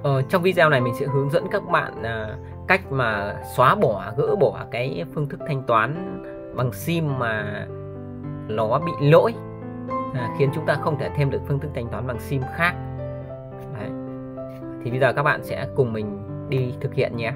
Trong video này mình sẽ hướng dẫn các bạn cách mà gỡ bỏ cái phương thức thanh toán bằng sim mà nó bị lỗi, khiến chúng ta không thể thêm được phương thức thanh toán bằng sim khác. Đấy. Thì bây giờ các bạn sẽ cùng mình đi thực hiện nhé.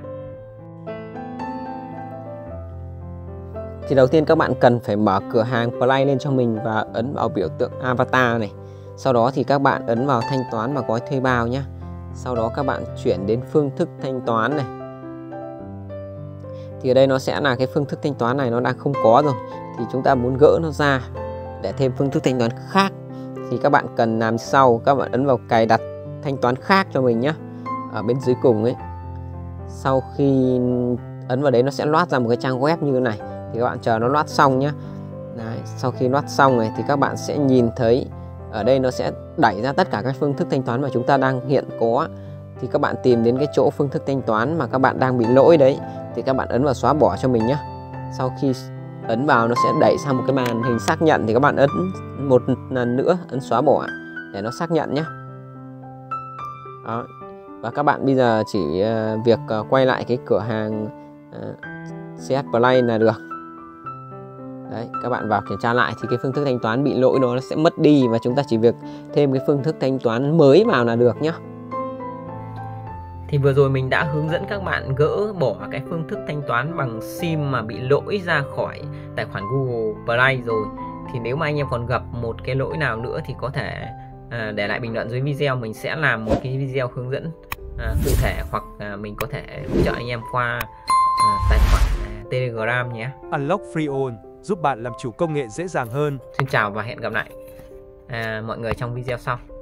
Thì đầu tiên các bạn cần phải mở cửa hàng Play lên cho mình và ấn vào biểu tượng avatar này. Sau đó thì các bạn ấn vào thanh toán và gói thuê bao nhé. Sau đó các bạn chuyển đến phương thức thanh toán này. Thì ở đây nó sẽ là cái phương thức thanh toán này nó đang không có rồi. Thì chúng ta muốn gỡ nó ra để thêm phương thức thanh toán khác. Thì các bạn cần làm sau, các bạn ấn vào cài đặt thanh toán khác cho mình nhé. Ở bên dưới cùng ấy. Sau khi ấn vào đấy nó sẽ load ra một cái trang web như thế này. Thì các bạn chờ nó load xong nhé. Đấy, sau khi load xong này thì các bạn sẽ nhìn thấy ở đây nó sẽ đẩy ra tất cả các phương thức thanh toán mà chúng ta đang hiện có. Thì các bạn tìm đến cái chỗ phương thức thanh toán mà các bạn đang bị lỗi đấy. Thì các bạn ấn vào xóa bỏ cho mình nhé. Sau khi ấn vào nó sẽ đẩy sang một cái màn hình xác nhận. Thì các bạn ấn một lần nữa, ấn xóa bỏ để nó xác nhận nhé. Đó. Và các bạn bây giờ chỉ việc quay lại cái cửa hàng CS Play là được. Đấy, các bạn vào kiểm tra lại thì cái phương thức thanh toán bị lỗi nó sẽ mất đi và chúng ta chỉ việc thêm cái phương thức thanh toán mới vào là được nhé. Thì vừa rồi mình đã hướng dẫn các bạn gỡ bỏ cái phương thức thanh toán bằng sim mà bị lỗi ra khỏi tài khoản Google Play rồi. Thì nếu mà anh em còn gặp một cái lỗi nào nữa thì có thể để lại bình luận dưới video, mình sẽ làm một cái video hướng dẫn cụ thể, hoặc mình có thể hỗ trợ anh em qua tài khoản Telegram nhé. Unlock Freon giúp bạn làm chủ công nghệ dễ dàng hơn. Xin chào và hẹn gặp lại mọi người trong video sau.